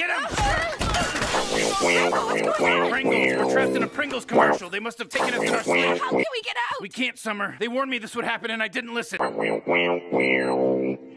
Get him! Pringles, we're trapped in a Pringles commercial. They must have taken us in our sleep. How can we get out? We can't, Summer. They warned me this would happen and I didn't listen.